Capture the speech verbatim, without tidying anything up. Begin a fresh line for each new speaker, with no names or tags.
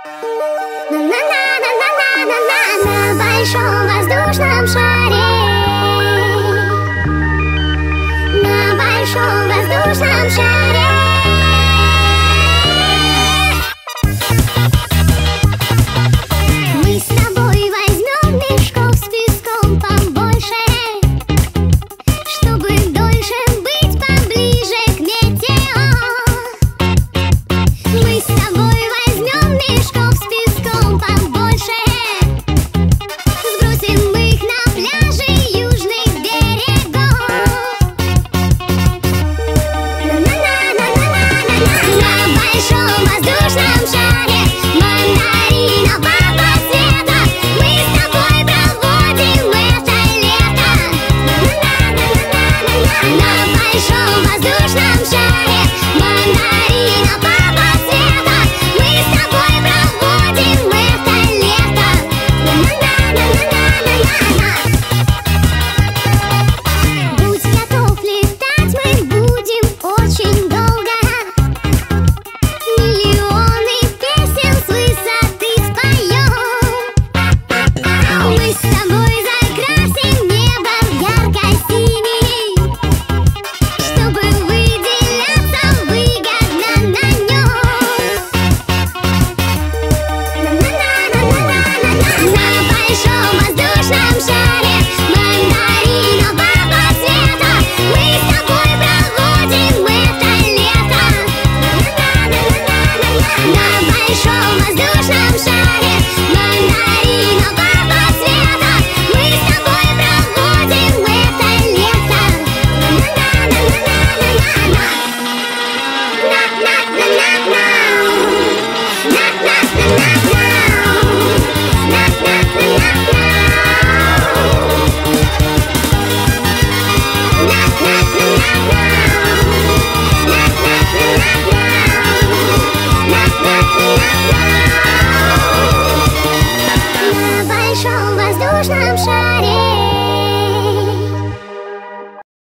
На большом воздушном шаре, на большом воздушном шаре. Мы с тобой возьмем мешков с песком побольше, чтобы дольше быть поближе к метео. Мы с тобой возьмем мешков с песком побольше, сбросим их на пляжи южных берегов. На большом воздушном шаре мандаринового цвета мы с тобой проводим это лето. На большом воздушном шаре мандаринового цвета мы с тобой проводим это лето. Будь готов летать, мы будем очень долго. Миллионы песен с высоты споем. Мы с тобой закрасим небо в ярко-синий, чтобы выделяться выгодно на нем. На большом воздушном шаре мандаринового цвета мы с тобой проводим это лето. На большом воздушном шаре мандаринового цвета мы с тобой проводим это лето. На большом воздушном шаре